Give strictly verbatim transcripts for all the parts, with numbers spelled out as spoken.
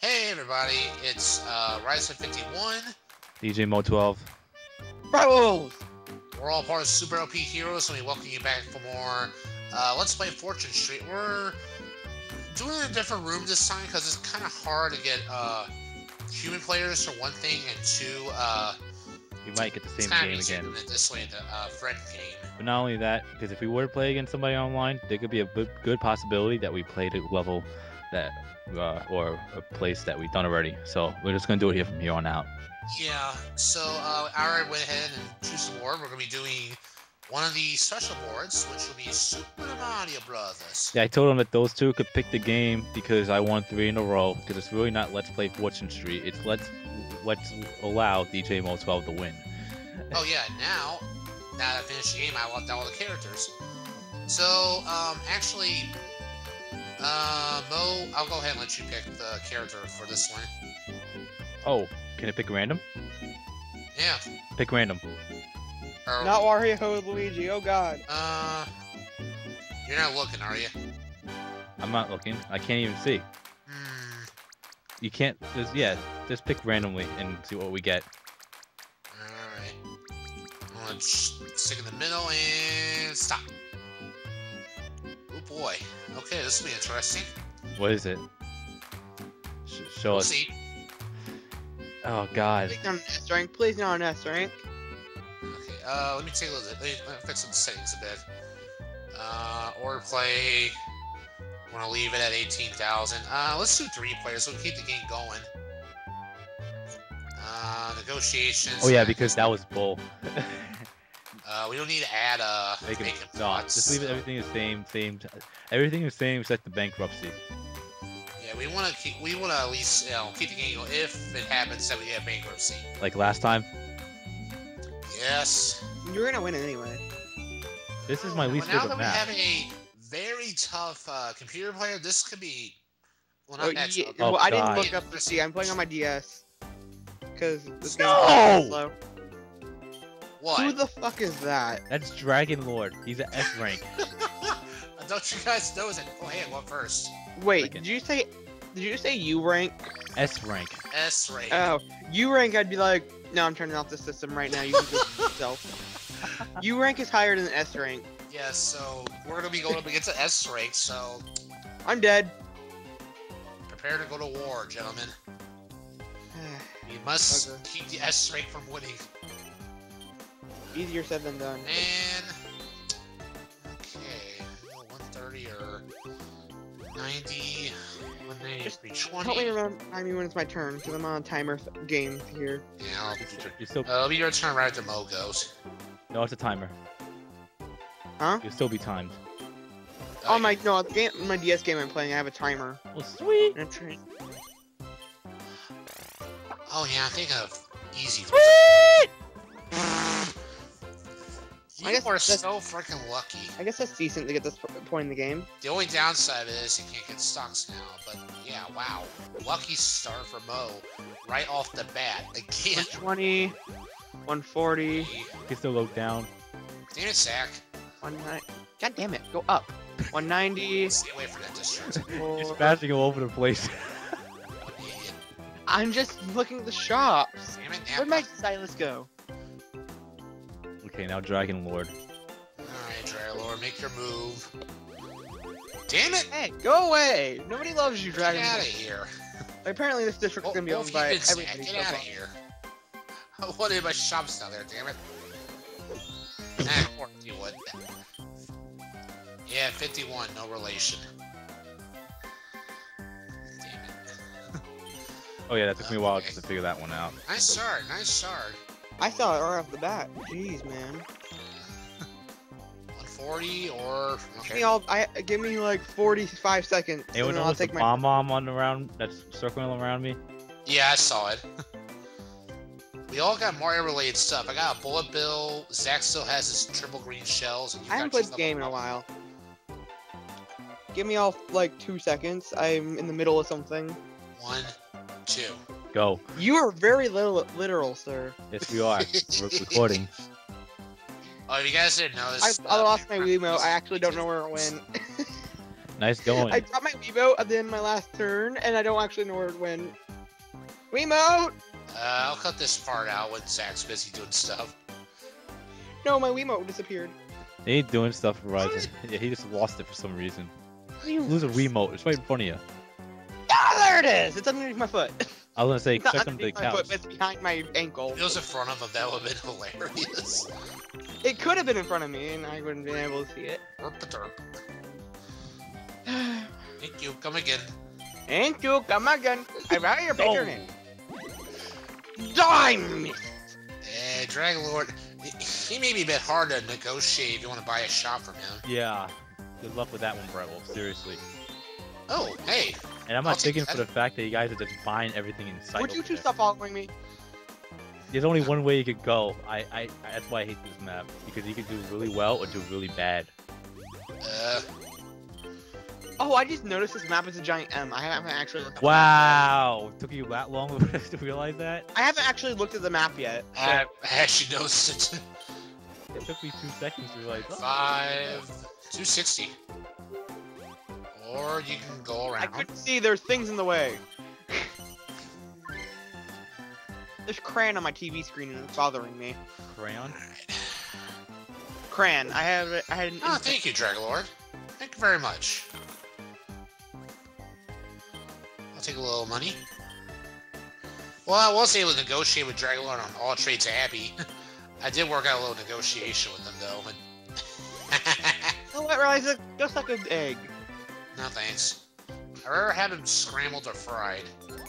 Hey everybody, it's uh, Rise of fifty-one. D J Mo twelve. Bravos! We're all part of Super L P Heroes, and we welcome you back for more uh, Let's Play Fortune Street. We're doing it in a different room this time because it's kind of hard to get uh, human players for one thing, and two, uh, We might get the it's same kind of game easier again. than this way the uh, friend game. But not only that, because if we were to play against somebody online, there could be a b- good possibility that we played at a level that, uh, or a place that we've done already. So we're just gonna do it here from here on out. Yeah, so uh, I already went ahead and choose a board. We're going to be doing one of the special boards, which will be Super Mario Brothers. Yeah, I told them that those two could pick the game because I won three in a row. Because it's really not Let's Play Fortune Street. It's let's let's allow D J Mo twelve to win. Oh yeah, now, now that I finished the game, I locked out all the characters. So, um, actually, uh, Mo, I'll go ahead and let you pick the character for this one. Oh, can I pick random? Yeah. Pick random. Or, Not Wario Luigi, oh god. Uh, you're not looking, are you? I'm not looking. I can't even see. Hmm. You can't. Just, yeah, just pick randomly and see what we get. Alright. I'm gonna stick in the middle and stop. Oh boy. Okay, this will be interesting. What is it? Sh- show We'll us. see. Oh God. Please not an S rank, please not an S rank. Okay, uh, let me take a look. Let me, let me fix some settings a bit. Uh, order play. Want to leave it at eighteen thousand. Uh, let's do three players so we keep the game going. Uh, negotiations. Oh yeah, because that was bull. Uh, we don't need to add uh Make it, vacant no, plots. just leave it, everything the same, same. Everything the same except the bankruptcy. Yeah, we want to keep. We want to at least you know keep the game going if it happens that we have bankruptcy. Like last time. Yes. You're gonna win it anyway. This is my Well, least now favorite that we map. have a very tough uh, computer player, this could be. Well, Oh, not that yeah, tough. Oh, well, I didn't God. look up to see. I'm playing on my D S. Because this game's No! slow. What? Who the fuck is that? That's Dragon Lord. He's an S rank. Don't you guys know that? Oh, hey, I went first. Wait, Second. did you say did you say U rank? S rank. S rank. Oh, U rank I'd be like, no, I'm turning off the system right now. You can just yourself. U rank is higher than S rank. Yes, so we're gonna be going up against an S rank. So I'm dead. prepare to go to war, gentlemen. We must Okay. keep the S rank from winning. Easier said than done. And okay, one thirty or ninety, one ninety, Just three Help me twenty. remember I mean when it's my turn, because I'm on a timer th- game here. Yeah, I'll, You're still. uh, it'll be your turn right after Mo goes. No, it's a timer. Huh? You'll still be timed. Oh, On my no the game, my D S game I'm playing, I have a timer. Oh sweet. And I'm trying- Oh yeah, I think of easy. I You guess are that's- so freaking lucky. I guess that's decent to get this p- point in the game. The only downside is you can't get stocks now, but yeah, wow. Lucky start for Mo right off the bat. Again. one twenty, one forty, You can still go down. Damn it, Zach. one ninety. God damn it, go up. one ninety. Stay away from that district. You're four- smashing all over the place. What an idiot. I'm just looking at the shops. Damn it, Where'd my Nappa. stylus go? Okay, now Dragon Lord. Alright, Drylord, make your move. Damn it! Hey, go away! Nobody loves you, Get Dragon. out of here. Apparently this district's Well, gonna be well, owned if you by did, Zach, everybody. get so out of far. here. What did my shops down there, damn it? Nah, of course you would. Yeah, fifty-one, no relation. Damn it. Oh yeah, that took me a while Okay. just to figure that one out. Nice start, nice start. I saw it right off the bat. Jeez, man. one forty or Give okay. me all. I give me like forty-five seconds, Anyone and then I'll notice the take my. bomb bomb on around that's circling around me? Yeah, I saw it. We all got Mario related stuff. I got a bullet bill. Zach still has his triple green shells. And you I haven't got played your the game in a stuff. while. Give me all like two seconds. I'm in the middle of something. One, two. Go. You are very little literal, sir. Yes, we are. We're recording. Oh, if you guys didn't know I, this, I uh, lost my this- Wiimote. I actually don't know where it went. Nice going. I dropped my Wiimote at the end of my last turn, and I don't actually know where it went. Wiimote! Uh, I'll cut this part out when Zach's busy doing stuff. No, my Wiimote disappeared. He ain't doing stuff for Ryzen. Yeah, he just lost it for some reason. How do you lose a Wiimote? It's right in front of you. Ah, there it is! It's underneath my foot. I was gonna say, It's not check under the underneath my foot, couch. but it's behind my ankle. If it was in front of him, that would have been hilarious. It could have been in front of me, and I wouldn't have been able to see it. Derp-a-derp. Thank you. Come again. Thank you, come again. I value your Oh. picture name. Dime! Eh, Dragon Lord, he- he may be a bit hard to negotiate if you want to buy a shop from him. Yeah. Good luck with that one, Breville. Seriously. Oh, hey. And I'm I'll not take thinking for that. the fact that you guys are just buying everything in sight. Would you over two there. stop following me? There's only one way you could go. I, I, I, that's why I hate this map. Because you could do really well or do really bad. Uh, Oh, I just noticed this map is a giant M. I haven't actually looked at Wow! Took you that long to realize that? I haven't actually looked at the map yet. So. I I actually noticed it. It took me two seconds to realize. Oh, Five, two sixty. Or you can go I around. couldn't see. There's things in the way. There's Cran on my T V screen and it's bothering me. crayon? Alright. Cran. I have. I had an. Oh, instant- thank you, Dragon Lord. Thank you very much. I'll take a little money. Well, I was able to negotiate with Dragon Lord on all trades happy. I did work out a little negotiation with them, though. But Oh, I realized it just like an egg. no thanks. I'd rather have them scrambled or fried.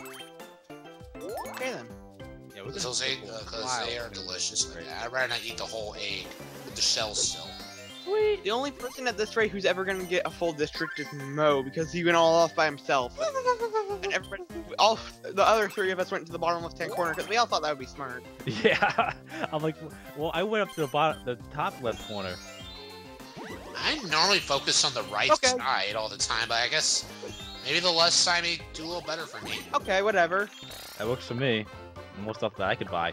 Okay then. Yeah, we're Because just those egg, because Wow. they are delicious. I'd rather not eat the whole egg with the shell still. Sweet. The only person at this rate who's ever gonna get a full district is Mo because he went all off by himself. And everybody, all the other three of us went to the bottom left-hand corner because we all thought that would be smart. Yeah, I'm like, well, I went up to the bottom, the top left corner. I normally focus on the right Okay. side all the time, but I guess maybe the left side may do a little better for me. Okay, whatever. That works for me. More stuff that I could buy.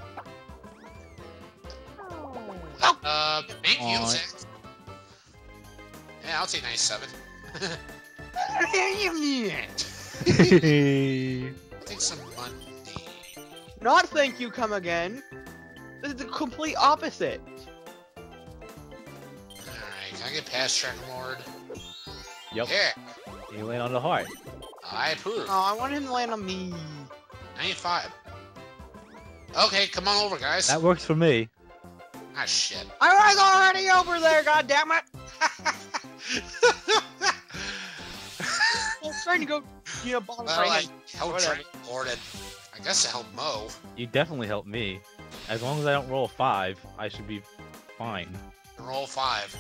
Uh, thank you, Aw. Zach. Yeah, I'll take ninety-seven. I'll take some money. Not thank you, come again. This is the complete opposite. Alright, can I get past Dragon Lord? Yep. Yeah, You land on the heart. I approve. Oh, I wanted him to land on me. ninety-five. Okay, come on over, guys. That works for me. Ah, shit. I was already over there, goddammit! I was trying to go, you know, bottom Well, right I hand. helped Whatever. Dragon Lord and I guess I helped Mo. You definitely helped me. As long as I don't roll a five, I should be fine. Roll five.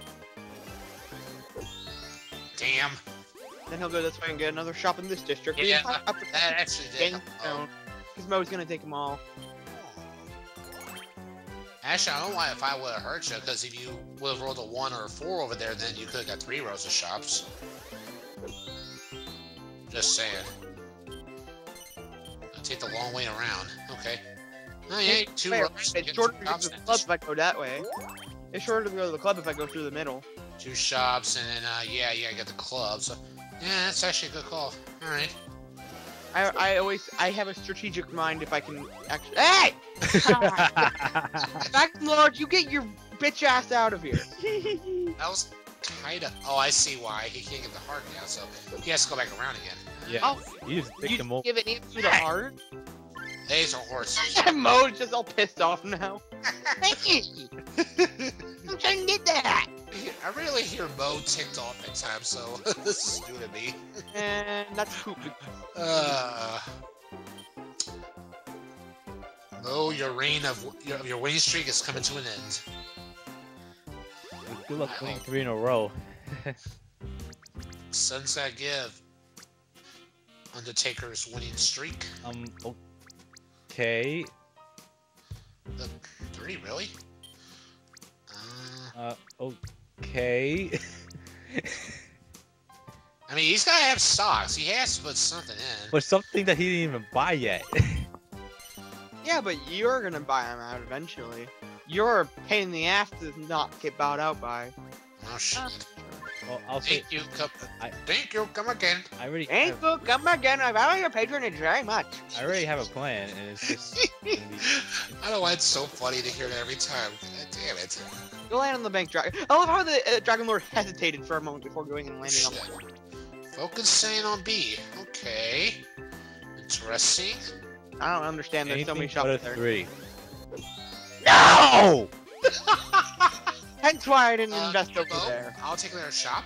Damn. Then he'll go this way and get another shop in this district. Yeah, I- I- that actually did help Mo. Because Mo's gonna take them all. Actually, I don't know why if I would have hurt you, because if you would have rolled a one or a four over there, then you could have got three rows of shops. Just saying. I'll take the long way around. Okay. Oh yeah, two Fair, rows. It's get shorter two to go shops to the then. club if I go that way. It's shorter to go to the club if I go through the middle. Two shops, and then, uh, yeah, yeah, I got the club. So, yeah, that's actually a good call. Alright. I, I always I have a strategic mind if I can actually. Hey! Back Lord, you get your bitch ass out of here. That was kinda. Oh, I see why. He can't get the heart now, so he has to go back around again. Yeah. Oh, You just picked you them all. give it to the heart? There's a horse. And Mo's just all pissed off now. Hey! I'm trying to get that. I really hear Mo ticked off at times, so this is new to me. And that's poop. Uh, Mo, your reign of your, your winning streak is coming to an end. Good luck winning three in a row. Sunset Give. Undertaker's winning streak. Um. Okay. The three, really? Uh, Uh. Okay. I mean, he's gotta have stocks. He has to put something in. For something that he didn't even buy yet. Yeah, but you're gonna buy him out eventually. You're a pain in the ass to not get bowed out by. Oh shit. Well, I'll say Thank you, come. I- Thank you, come again. I already. Thank I, you, come again. I value your patronage very much. I already have a plan, and it's just. Gonna be, I don't know why it's so funny to hear it every time. God damn it. Go land on the bank dragon. I love how the uh, Dragon Lord hesitated for a moment before going and landing on the Shit. Focusing on B. Okay. Interesting. I don't understand. There's so many anything but a shops there. three. No! Hence why I didn't Uh, invest over well, there. I'll take their shop.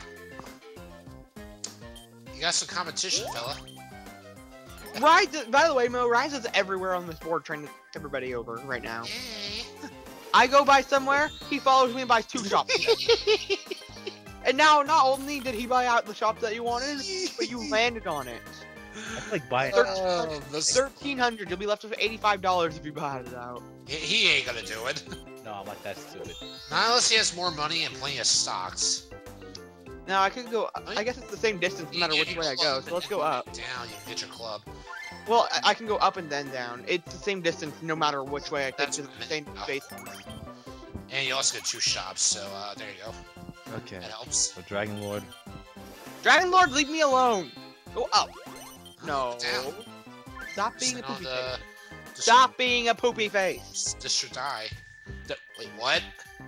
You got some competition, fella. Rise, is- by the way, Mo, Rise is everywhere on this board trying to take everybody over right now. Yay. I go by somewhere, he follows me and buys two shops. And now, not only did he buy out the shop that you wanted, but you landed on it. I feel like buying. Oh, this- thirteen hundred. You'll be left with eighty-five dollars if you buy it out. he, he ain't gonna do it. No, I'm like that stupid. Not unless he has more money and plenty of stocks. Now I could go. I guess it's the same distance no matter which way I go. So let's go up. Down, you can get your club. Well, I, I can go up and then down. It's the same distance no matter which way I take. That's It's what I the same meant. space. And you also get two shops, so uh, there you go. Okay. That helps. So Dragon Lord. Dragon Lord, leave me alone. Go up. No. Down. Stop being a Send on poopy the face. district- Stop being a poopy face. District I. D- Wait, what?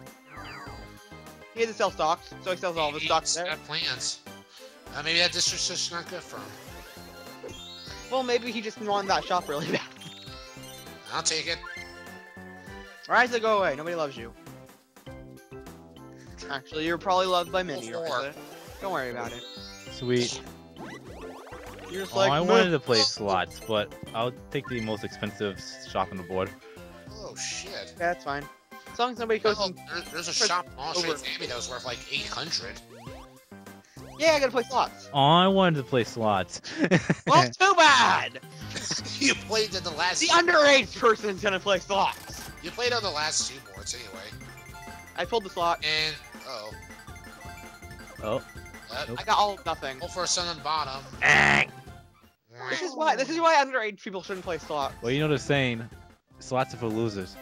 He had to sell stocks, so he sells all of his He's stocks there. got plans. Uh, maybe that district's just not good for him. Well, maybe he just wanted that shop really bad. I'll take it. Ryza, go away. Nobody loves you. Actually, you're probably loved by many, Four. Ryza. Don't worry about it. Sweet. You're just Oh, like, I "Meh." wanted to play slots, but I'll take the most expensive shop on the board. Oh shit. Yeah, that's fine. As long as nobody goes Well, and... there, there's a Press shop in All over. Street Sammy that was worth like eight hundred. Yeah, I gotta play slots. Oh, I wanted to play slots. Well, too bad! You played in the last. The underage person's gonna play slots. You played on the last two boards anyway. I pulled the slot. And oh, Oh, uh, Nope. I got all of nothing. go for a sun on the bottom. This is why this is why underage people shouldn't play slots. well, you know the saying, slots are for losers.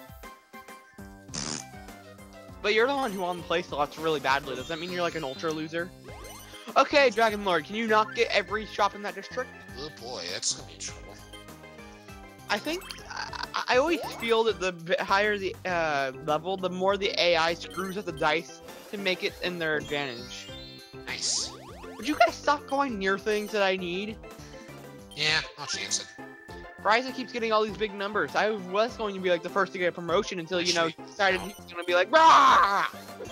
But you're the one who wanted to play slots really badly. Does that mean you're like an ultra loser? Okay, Dragon Lord, can you not get every shop in that district? Oh boy, that's gonna be trouble. I think I, I always feel that the bit higher the uh, level, the more the A I screws with the dice to make it in their advantage. Nice. Would you guys stop going near things that I need? Yeah, I'll chance it. Ryza keeps getting all these big numbers. I was going to be like the first to get a promotion until, you know, he decided he was going to be like, rah!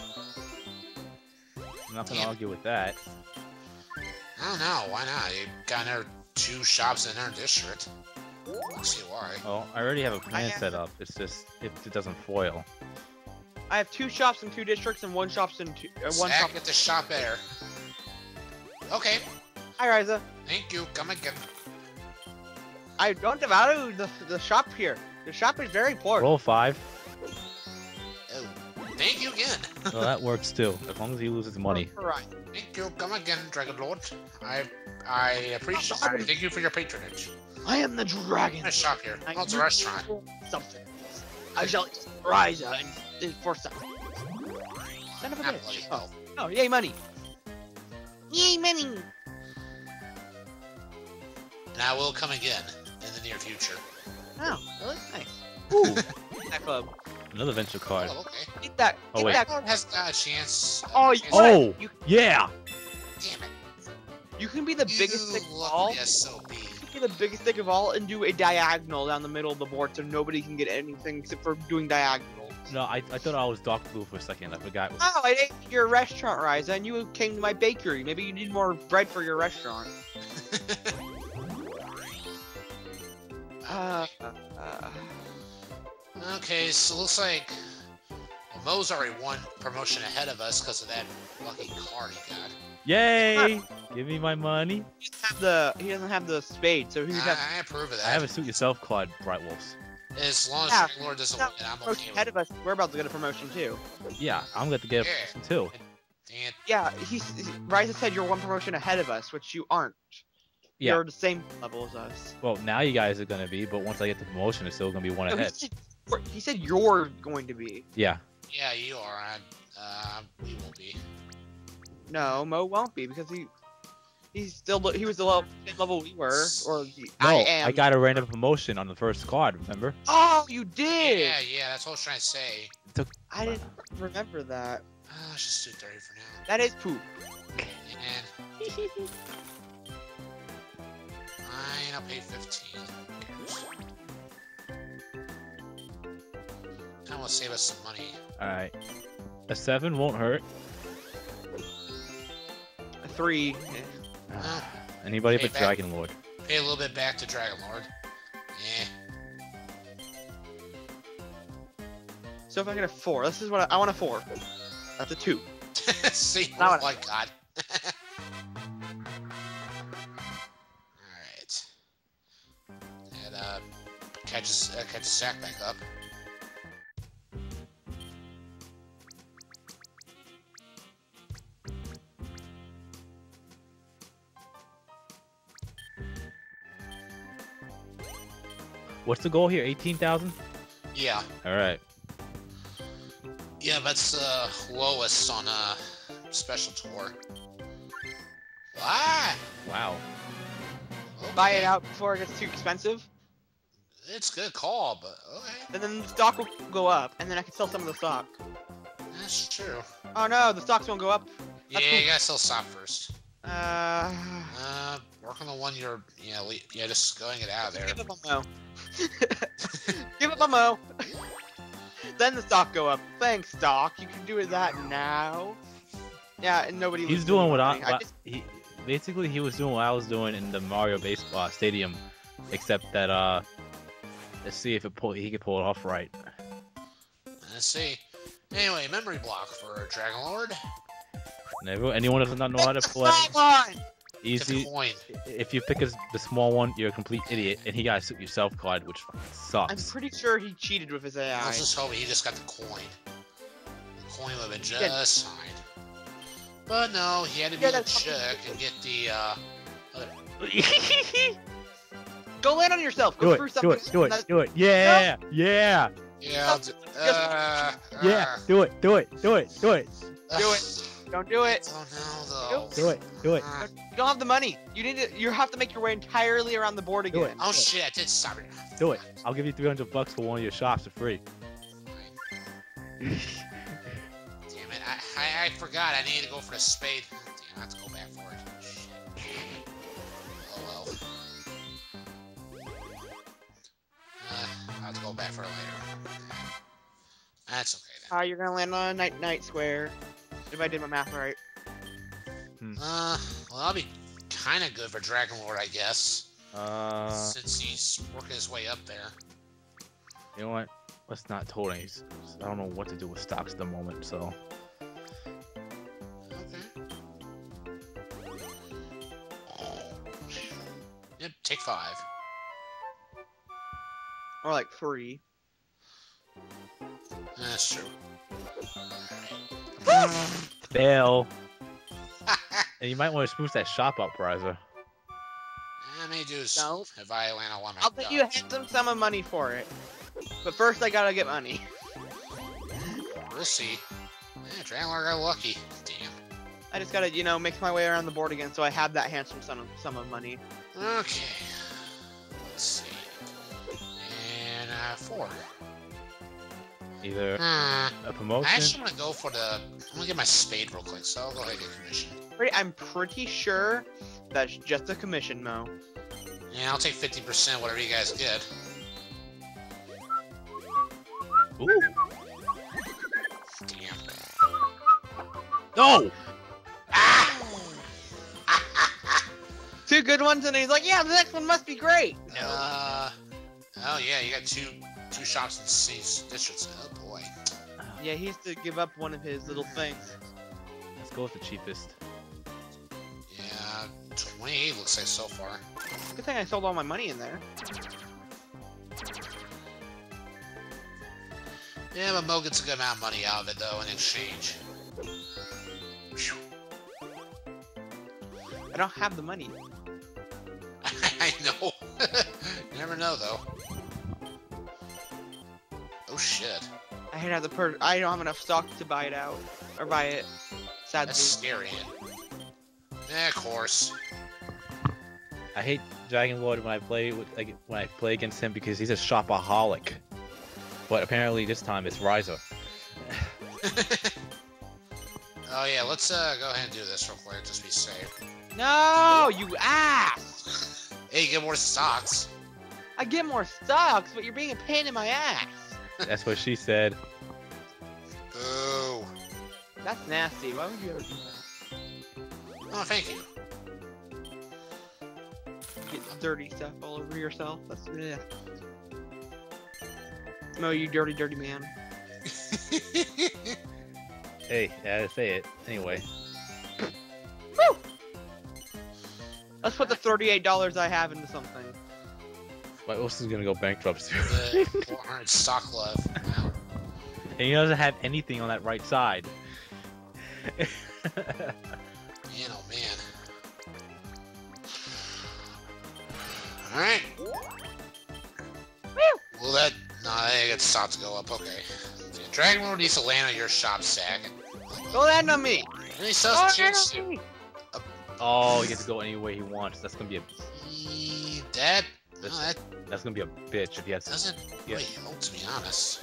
I'm not gonna argue with that. I don't know. Why not? You got another two shops in our district. Let's see why. Oh, I already have a plan have- set up. It's just if it doesn't foil. I have two shops in two districts and one shop's in two, uh, one Zach, shop. get the shop there. Okay. Hi, Ryza. Thank you. Come again. I don't value the, the shop here. The shop is very poor. Roll five. Oh, thank you again. Well, that works too, as long as he loses money. Right. Thank you. Come again, Dragon Lord. I I appreciate it. Thank you for your patronage. I am the dragon. Nice shop here. I Oh, it's a need restaurant. Something. I shall eat Ryza and and for something. Son of a Ah, bitch. bloody Oh. hell. oh, yay money. Yay money. And I will come again in the near future. Oh, really nice. Ooh, That club. another venture card. Oh, okay. Eat that. Oh, eat wait. that. That has got a chance. uh, Oh, chance you, Oh. you, Yeah! Damn it. you can be the biggest You stick of lucky all. S O B. You can be the biggest stick of all and do a diagonal down the middle of the board so nobody can get anything except for doing diagonals. No, I, I thought I was dark blue for a second. I forgot. Oh, I ate your restaurant, Ryza, and you came to my bakery. Maybe you need more bread for your restaurant. Uh, uh, Okay, so looks like well, Mo's already one promotion ahead of us because of that lucky card he got. Yay! Give me my money. he doesn't have the he doesn't have the spade, so he's I, got I approve of that. I have a suit yourself card, Bright Wolves. As long as Yeah, Dragon Lord doesn't now win, I'm promotion okay ahead with of us. We're about to get a promotion too. Yeah, I'm going to get a Yeah. promotion too. it. Dang it. Yeah, he's Ryza said you're one promotion ahead of us, which you aren't. Yeah. You're the same level as us. Well, now you guys are going to be, but once I get the promotion, it's still going to be one No, he, ahead. said, he said you're going to be. Yeah. Yeah, you are. I, uh, we will be. No, Mo won't be because he he's still he was the level, same level we were, or the, No, I am. I got a random promotion on the first card. Remember? Oh, you did. Yeah, yeah, that's what I was trying to say. I didn't remember that. Uh, let's just do thirty for now. That is poop. And fine, I'll pay fifteen. Kind of want to save us some money. All right. A seven won't hurt. A three. Uh, Anybody Hey, but back- Dragon Lord. pay a little bit back to Dragon Lord. Yeah. So if I get a four, this is what I, I want a four. That's a two. See, Now oh what- my god. Alright. And, uh, catches, uh, catches Zack back up. What's the goal here? eighteen thousand? Yeah. All right. Yeah, that's uh, lowest on uh, special tour. Ah! Wow. Buy it okay. out before it gets too expensive, It's a good call, but okay. and then the stock will go up, and then I can sell some of the stock. That's true. Oh no, the stocks won't go up. Yeah, That's cool. you gotta sell stop first. Uh, Uh, work on the one you're, yeah, le yeah, just going it out of there. give up on Mo. Give up on Mo. Then the stock go up. Thanks, stock. You can do that now. Yeah, and nobody. He's loses doing any what I, money. I what- just- he basically he was doing what I was doing in the Mario Baseball Stadium, except that uh, let's see if it pull he could pull it off right. Let's see. Anyway, memory block for Dragon Lord. And everyone, anyone does not know how to play, Come on. Get easy. the coin. If you pick a, the small one, you're a complete idiot, and he got a suit yourself card, which fucking I'm sucks. pretty sure he cheated with his A I. Let's just hope he just got the coin. The coin would have been Yeah. just fine. But no, he had to be Yeah, a that's- chick and get the, uh... Go land on yourself. Go do through it, do something. it, do it, that- do it. Yeah, yeah, Yeah, I'll do... Uh, yeah. uh, Do it, do it, do it, do it, Do it. Don't do it. Oh no, though. do it, do it. Uh, You don't have the money. You need to. You have to make your way entirely around the board Do it. again. oh shit, I did stop it. Do it. I'll give you three hundred bucks for one of your shops for free. Damn it, I, I, I forgot I needed to go for the spade. Damn, I have to go back for it. Shit. Oh well. Uh, I'll have to go back for it later. That's okay then. Uh, you're gonna land on a night night square. If I did my math right. Uh, well, that'll be kind of good for Dragon Lord, I guess. Uh, Since he's working his way up there. you know what? Let's not total these. I don't know what to do with stocks at the moment, so. Okay. Yep, take five. Or like three. That's true. Fail. And you might want to spruce that shop up, Riser. I may do is No. if I land on one of my I'll pay you a handsome sum of money for it. But first, I gotta get money. We'll see. Yeah, Dragon Lord got lucky. Damn. I just gotta, you know, make my way around the board again, so I have that handsome sum of, sum of money. Okay. Let's see. And uh, four. Either Uh, a I promotion. actually want to go for the. I'm gonna get my spade real quick, so I'll go ahead and get commission. Pretty, I'm pretty sure that's just a commission, Mo. Yeah, I'll take fifty percent, whatever you guys get. Ooh. Damn. No! Ah! Two good ones, and he's like, yeah, the next one must be great. No. Uh, oh yeah, you got two two shops in C districts. Oh boy. Yeah, he has to give up one of his little things. Let's go with the cheapest. Yeah, twenty-eight looks like so far. Good thing I sold all my money in there. Yeah, but Mo gets a good amount of money out of it though in exchange. Phew. I don't have the money. I know. You never know though. Oh shit. I had the per. I don't have enough stock to buy it out or buy it. Sadly. That's scary. Yeah, of course. I hate Dragon Lord when I play with like when I play against him because he's a shopaholic. But apparently this time it's Ryza. Oh yeah, let's uh go ahead and do this real quick, just be safe. No, you ass! Hey, you get more stocks. I get more stocks, but you're being a pain in my ass. That's what she said. Ooh. That's nasty. Why would you ever do that? Oh, thank you. Get dirty stuff all over yourself. That's yeah. No, you dirty, dirty man. Hey, I had to say it. Anyway. Woo! Let's put the thirty-eight dollars I have into something. My Wilson's gonna go bankrupt soon. The four hundred stock left. Wow. And he doesn't have anything on that right side. Man, oh man. Alright. Well, that... No, I got stocks to go up, okay. So, Dragon Lord needs to land on your shop, Sack. Go land on me! And he sells Go chips land on too. me! Oh, he gets to go any way he wants. That's gonna be a He- That... No, that's, that that's gonna be a bitch if he has. doesn't Yeah. really help, to be honest.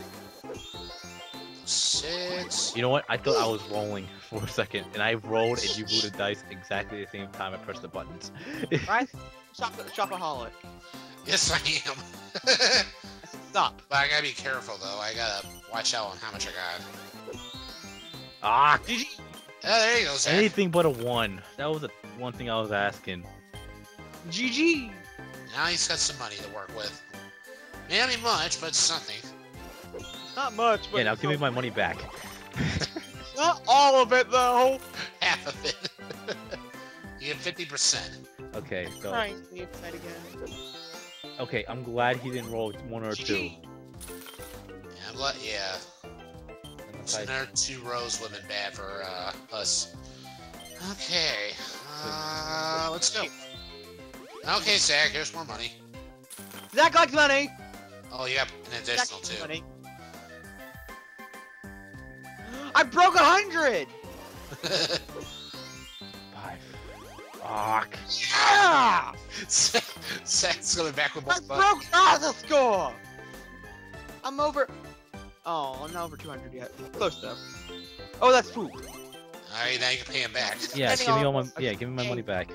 Six... You know what? I thought I was rolling for a second, and I rolled and you rolled the dice exactly the same time I pressed the buttons. Right? Shop shopaholic. Yes, I am. Stop. But I gotta be careful, though. I gotta watch out on how much I got. Ah, G G. Oh, there you go, Zach. anything but a one. That was the one thing I was asking. G G. Now he's got some money to work with. May not be much, but it's something. Not much, but Yeah, now give me my money back. not all of it though. Half of it. You get fifty percent. Okay, so Trying to be upside again. okay, I'm glad he didn't roll one or two. Yeah, I'm glad, yeah. Unless So I- another two rows would have been bad for uh, us. Okay. Uh, let's go. Okay, Zach, here's more money. Zach likes money. Oh, you got an Zach additional likes too. money. I broke a hundred. Five. Fuck. Yeah. Zach's coming back with I more money. broke ah, the score. I'm over. Oh, I'm not over two hundred yet. Close though. Oh, that's poop. Alright, now you can pay him back. Yeah, Depending give me on- all my yeah, give me my money back.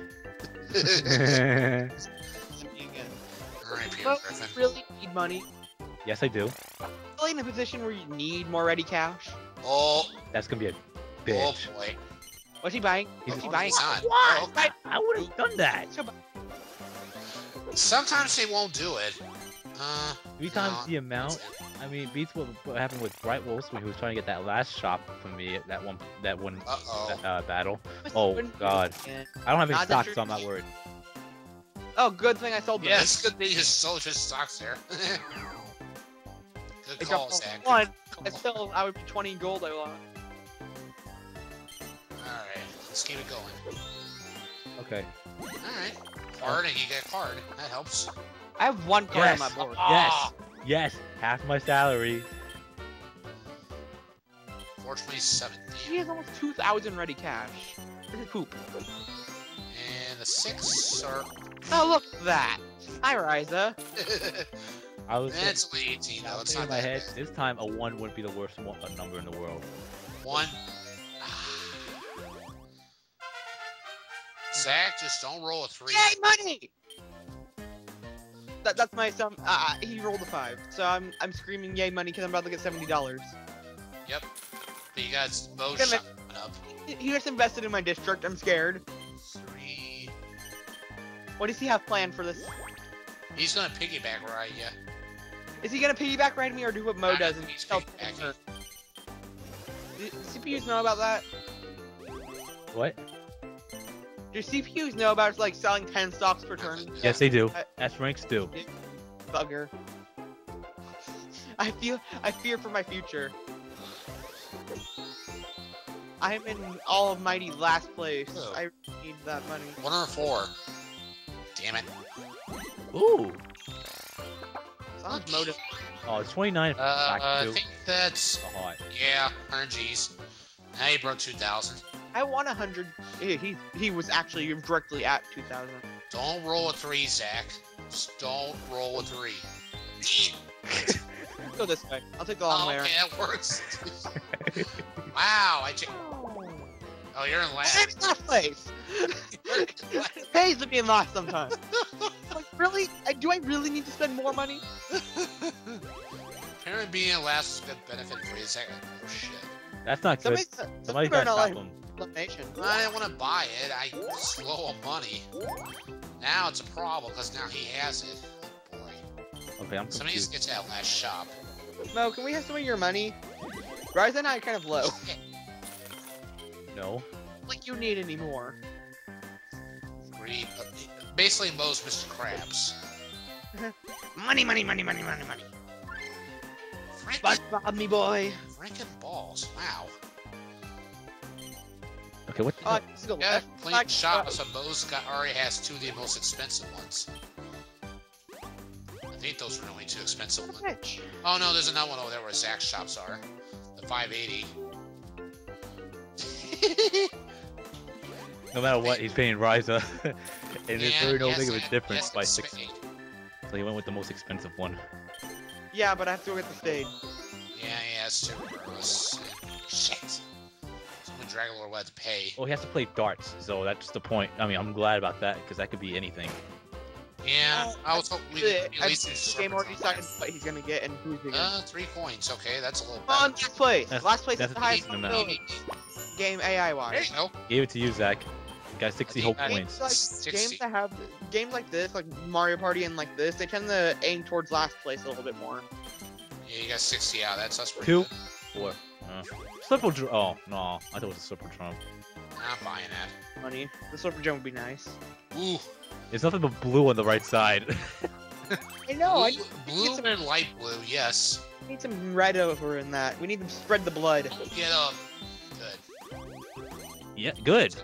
Alright, Peter Well, Griffin. you really need money. Yes, I do. Really in a position where you need more ready cash. Oh, That's gonna be a oh bitch. boy. What's he buying? He's- What's he Oh, buying? he's not. What? Oh, okay. I would have done that. Sometimes they won't do it. Uh, Three times no, the amount. I mean, beats what, what happened with Bright Wolves when he was trying to get that last shop from me. That one, that one Uh-oh. uh, battle. Oh God, I don't have any Not stocks, that so I'm not worried. Oh, good thing I sold them. Yes, good thing you sold your stocks there. Good I call, dropped Zach. one. Good I call. still, I would be twenty gold. I lost. Alright, let's keep it going. Okay. Alright. Card, and you get a card. That helps. I have one card Yes. on my board. Ah, Yes, half my salary. four twenty-seven. He has almost two thousand ready cash. This is poop. And the six are... Oh, look at that. Hi, Ryza. I was That's only eighteen, I though. was It's thinking not in my that head. bad. This time, a one wouldn't be the worst one, a number in the world. One. Zach, just don't roll a three. Yay, money! That, that's my sum. Uh, he rolled a five, so I'm I'm screaming yay money because I'm about to get seventy dollars. Yep. But you got Bo Gonna shot coming up. He just invested in my district. I'm scared. Three. What does he have planned for this? He's gonna piggyback right, yeah. Is he gonna piggyback ride me or do what Mo I does think and he's sell piggybacking. her? Do C P Us know about that? What? Do C P Us know about like selling ten stocks per turn? Yes, they do. I- That's ranks do. Bugger. I feel I fear for my future. I'm in almighty last place. Oh. I need that money. One or four. Damn it. Ooh. Sounds motive. Oh, it's twenty-nine. Uh, Back I to think that's... so hot. Yeah, one hundred G's. Now you broke two thousand. I want a hundred. He, he he was actually directly at two thousand. Don't roll a three, Zach. Just don't roll a three. Go this way. I'll take the long Oh, way. okay, that works. Wow, I ch- Oh, you're in I'm last. in last place. It pays to be in last sometimes. Like, really? I, do I really need to spend more money? Apparently being in last is a good benefit for you, Zach. Oh, shit. That's not good. Somebody, Somebody better got not stop like him. elimination. I didn't want to buy it. I was low on money. Now it's a problem because now he has it. Oh, boy. Okay, I'm Somebody needs confused. to get to that last shop. Mo, can we have some of your money? Ryzen and I are kind of low. No. Like you need any more. Three. Basically, most Mister Krabs. Money, money, money, money, money, money. Franken, SpongeBob, me boy. Franken balls. Wow. Okay, what the Oh, I hell? can still Yeah, left. complete Like, shop. uh, So Mo's got already has two of the most expensive ones. I think those are the only two expensive ones. rich. Oh no, there's another one over there where Zach's shops are. The five eighty. No matter what, he's paying Ryza. and there's Yeah, really no yes, big of a yes, difference yes, by it's six. spade. So he went with the most expensive one. Yeah, but I have to go get the stage. Yeah, yeah, it's too gross. Shit. Someone Dragon Lord will have to pay. Well, he has to play darts, so that's the point. I mean, I'm glad about that, because that could be anything. Yeah, Uh, I was hoping we The- at least do game already Serpentine. decided what he's gonna get and who's gonna. Uh, three coins. Okay, that's a little On better. last place. That's- last place is that's the a highest decent amount. probability game A I There wise. you go. Gave it to you, Zach. You got sixty I hope think I- points. Games like sixty. games that have games like this, like Mario Party and like this, they tend to aim towards last place a little bit more. Yeah, you got sixty out. That's that's pretty Two. good. Four. Uh, Slipple dr- Oh, no. I thought it was a Slipper Trump. I'm buying that. Money. The Silver Gem would be nice. Ooh. There's nothing but blue on the right side. I know. I blue, need blue some- and light blue. Yes. need some red over in that. We need to spread the blood. Get up. Good. yeah, good.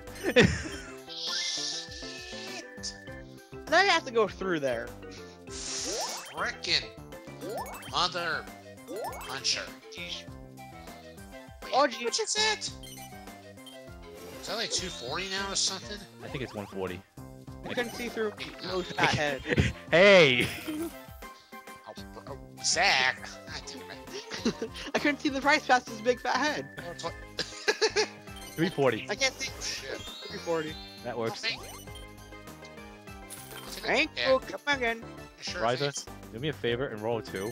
Shit. And I have to go through there. Frickin' mother puncher. Wait, Oh, how gee. much is it? Is that like two forty now or something? I think it's one forty. I couldn't see through Wait, no. Mo's fat head. Hey! Oh, bro, Zach. God damn it. I couldn't see the price past his big fat head. Oh, it's what- three forty. I can't see Oh, shit. three forty. That Oh, works. thank- I'll take a- Thank yeah, you. Come again. sure, Ryza, thanks. do me a favor and roll a two.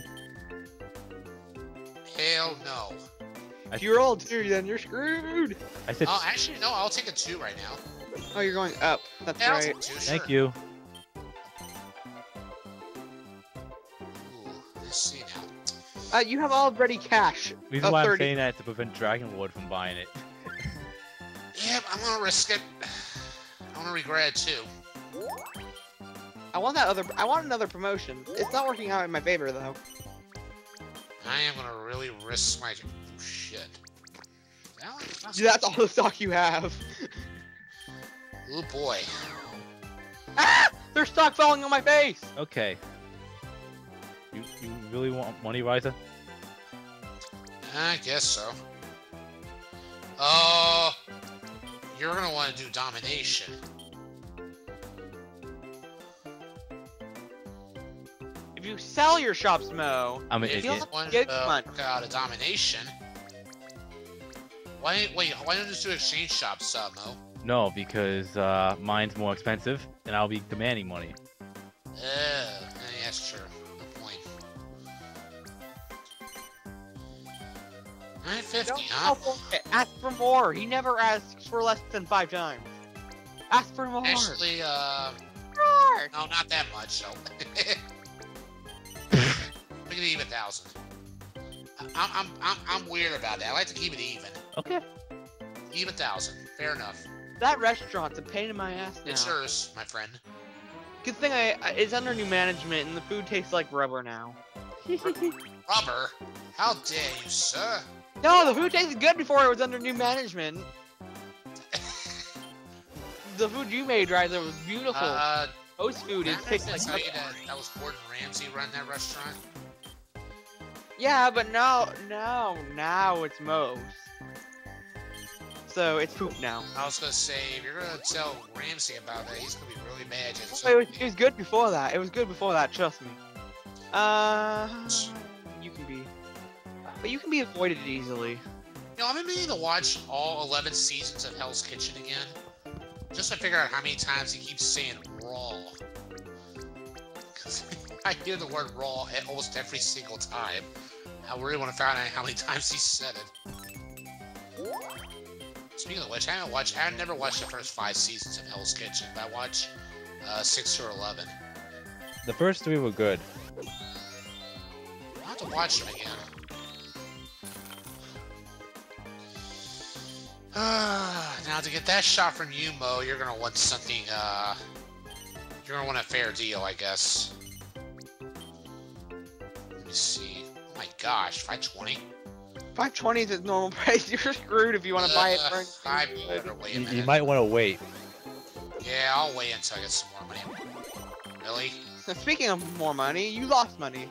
Hell no. If you roll two, then you're screwed. I said, Oh, actually, no. I'll take a two right now. Oh, you're going up. That's Yeah, I'll right. take a two. thank sure. you. Ooh, let's see now. Uh, you have already cash. Reason of why I'm thirty. saying that is to prevent Dragon Lord from buying it. Yep, I'm gonna risk it. I'm gonna regret it too. I want that other. I want another promotion. It's not working out in my favor though. I am gonna really risk my oh, shit. Well, that's- Dude, that's all the stock you have. Oh boy. Ah! There's stock falling on my face. Okay. You, you really want money, Ryza? I guess so. Oh, you're gonna want to do domination. If you sell your shops, Mo, I'm an If you idiot. want Get to money. work out a domination, why? Wait, why don't you just do exchange shops, uh, Mo? No, because uh, mine's more expensive, and I'll be demanding money. Uh, yeah, that's true. Good point. nine fifty, don't huh? go for it. Ask for more. He never asks for less than five times. Ask for more. Actually, uh, More. no, not that much. So, make it even thousand. I'm, I'm, I'm, I'm weird about that. I like to keep it even. Okay. Even thousand. Fair enough. That restaurant's a pain in my ass now. It's yours, my friend. Good thing I, I it's under new management and the food tastes like rubber now. Rubber? How dare you, sir? No, the food tasted good before it was under new management. The food you made, Ryza, was beautiful. Uh, Most food is did I tastes like tell rubber. you that, that was Gordon Ramsay running that restaurant? Yeah, but now, now, now it's Moe's. so it's poop now. I was gonna say, if you're gonna tell Ramsey about that, he's gonna be really mad. at Oh, it, was, it was good before that. It was good before that. Trust me. Uh, you can be, but you can be avoided easily. You know, I've been meaning to watch all eleven seasons of Hell's Kitchen again, just to figure out how many times he keeps saying raw. Because I hear the word raw at almost every single time. I really want to find out how many times he said it. Speaking of which, I haven't watched. I've never watched the first five seasons of Hell's Kitchen, but I watched uh, six or eleven. The first three were good. I'll have to watch them again. Uh, now, to get that shot from you, Mo, you're gonna want something. Uh, you're gonna want a fair deal, I guess. Let me see. Oh my gosh, five twenty. five twenty is its normal price. You're screwed if you want to buy it. Uh, For I better wait a You, minute. you might want to wait. Yeah, I'll wait until I get some more money. Really? Speaking of more money, you lost money.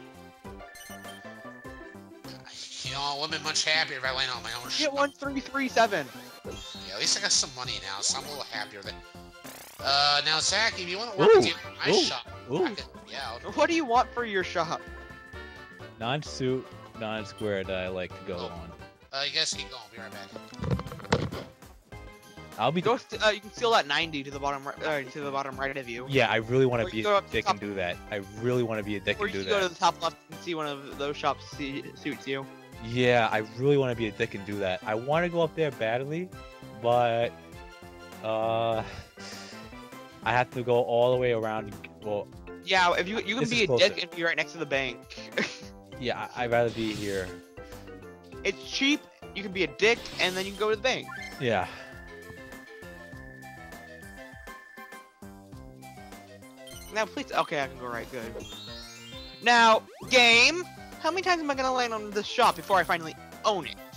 You know, I wouldn't be much happier if I land on my own You shit. get one three three seven. Yeah, at least I got some money now, so I'm a little happier with it. Uh, now, Zach, if you want to work Ooh, with you in my ooh, shop, ooh. I can help you out. What do you want for your shop? Non-suit, non-square that I like to go Oh. on. Uh, you guys keep going. I'll be right back. I'll be. Go. St uh, you can steal that ninety to the bottom right. Uh, to the bottom right of you. Yeah, I really want Or to you be go a up to dick top- and do that. I really want to be a dick Or and you do can go to that. the top left and see one of those shops see, suits you. Yeah, I really want to be a dick and do that. I want to go up there badly, but uh, I have to go all the way around. Well, Yeah, if you you can This be is a closer. dick and be right next to the bank. yeah, I- I'd rather be here. It's cheap. You can be a dick and then you can go to the bank. Yeah. Now please. Okay, I can go right. Good. Now, game. How many times am I gonna land on this shop before I finally own it?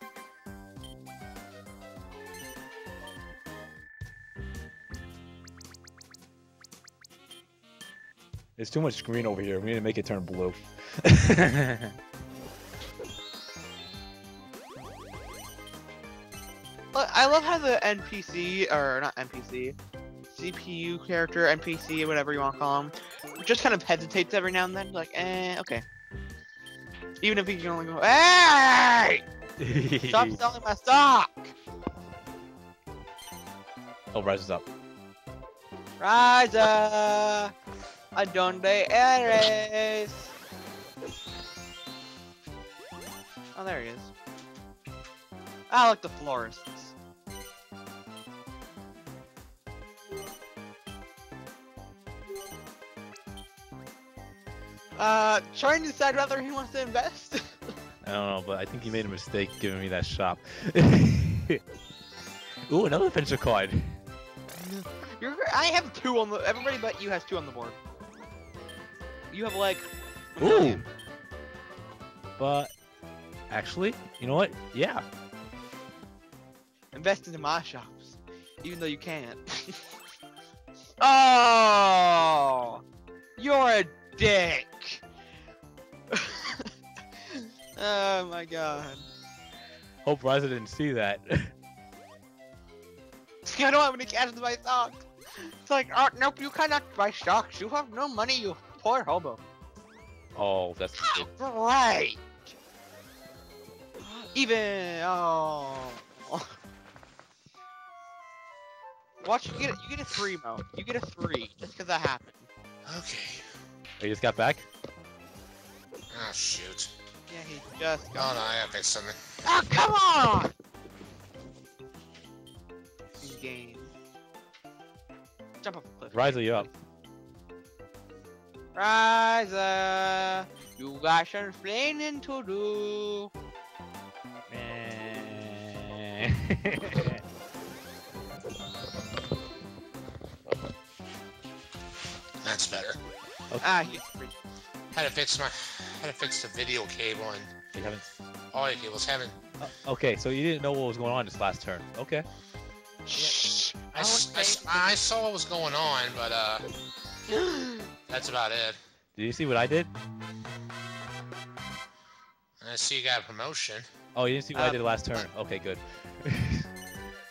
There's too much screen over here. We need to make it turn blue. But I love how the N P C, or not N P C, C P U character, N P C, whatever you want to call him, just kind of hesitates every now and then, like, eh, okay. Even if he can only go, hey! Stop selling my stock! Oh, Rise is up. Riza! Adonde eres? Oh, there he is. I like the florists. Uh, trying to decide whether he wants to invest. I don't know, but I think he made a mistake giving me that shop. Ooh, another adventure card. You're, I have two on the. Everybody but you has two on the board. You have like. a Ooh. million. But actually, you know what? Yeah. Invest into my shops, even though you can't. Oh, you're a dick. Oh my god. Hope Rise didn't see that. I don't have any cash to buy stocks. It's like, oh, nope, you cannot buy stocks. You have no money, you poor hobo. Oh, that's good. Right. Even oh. Watch you get you get a three, Mo. You get a three just because that happened. Okay. Oh, you just got back? Oh, shoot. Yeah, he just Oh, got. no, I gotta fix something. Oh, come on! Game. Jump off the cliff. Rise, are you up? Rise up. You got some explaining to do. Eh. That's better. Ah, he's free. Had to fix my, had to fix the video cable and You haven't... audio cables. Haven't. uh, okay, so you didn't know what was going on this last turn. Okay. Shh. I, s- I s- I saw what was going on, but uh, that's about it. Did you see what I did? I see you got a promotion. Oh, you didn't see what I Uh, did last turn. Okay, good.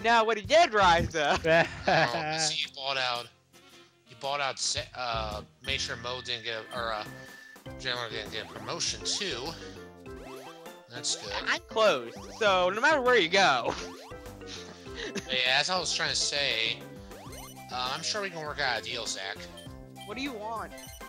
Now, when he did rise though, Oh, see, you bought out. You bought out. Se- Uh, made sure Mo didn't get, or uh, Chandler didn't get a promotion too. That's good. I'm close. So no matter where you go, But yeah, as I was trying to say, uh, I'm sure we can work out a deal, Zach. what do you want?